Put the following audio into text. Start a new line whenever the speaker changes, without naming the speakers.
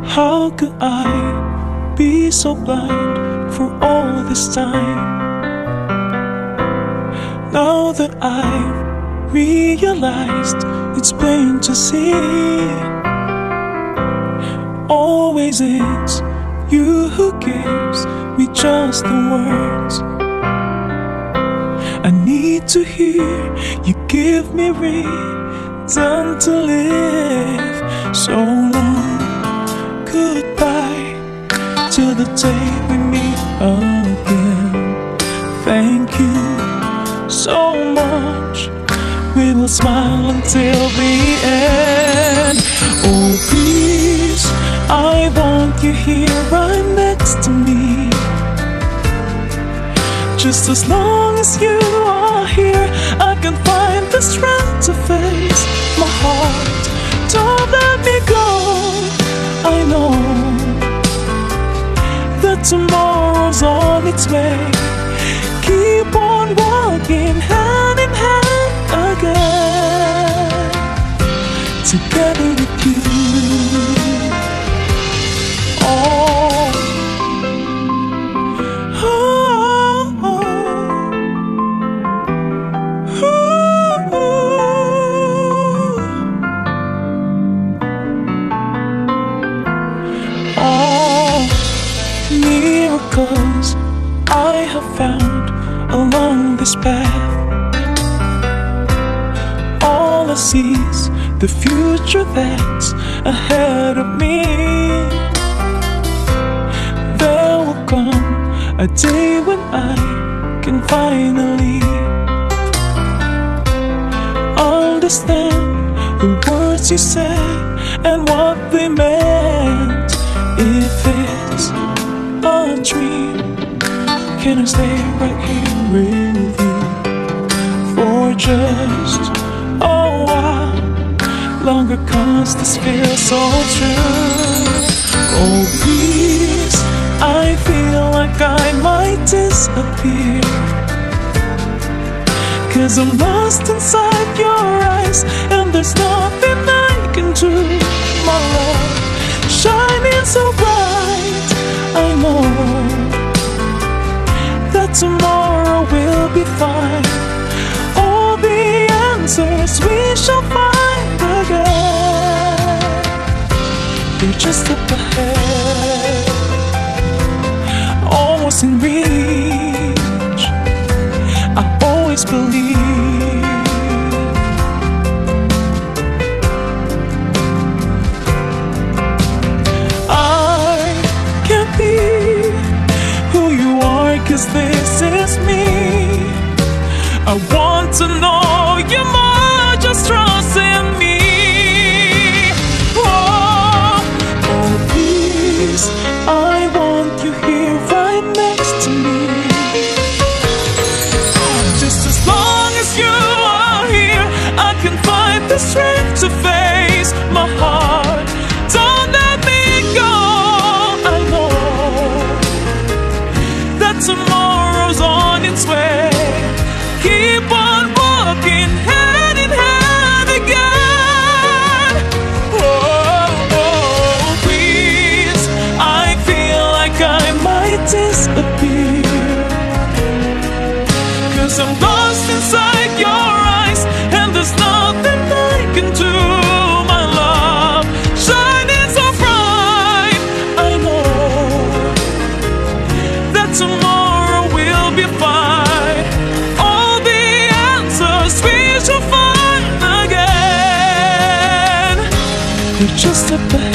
How could I be so blind for all this time? Now that I've realized, it's plain to see. Always it's you who gives me just the words I need to hear. You give me reason to live. So long, goodbye, till the day we meet again. Thank you so much. We will smile until the end. Oh please, I want you here right next to me. Just as long as you are here, I can find the strength to face my heart. Don't let me go. I know that tomorrow's on its way. Keep on walking hand in hand again, together with you. Oh, oh, oh, oh. All miracles I have found along this path. All I see is the future that's ahead of me. There will come a day when I can finally understand the words you said and what they meant. If it's a dream, can I stay right here with you for just a while longer, 'cause this feels so true. Oh please, I feel like I might disappear, 'cause I'm lost inside your eyes, and there's nothing I can do. My love shining so bright, I know that tomorrow will be fine. All the answers we shall find again. They're just up ahead, almost in reach. I always believe. I can't be who you are, 'cause this is me. I want to know you more, just trust in me. Oh, oh please, I want you here right next to me. Just as long as you are here, I can find the strength to face my heart. Don't let me go. I know that tomorrow's on its way. Keep on walking hand in hand again. Oh, oh, please, I feel like I might disappear, 'cause I'm lost inside your eyes, and there's nothing I can do. My love shining so bright, I know that tomorrow will be fine. All the answers we shall find again. They're just up ahead.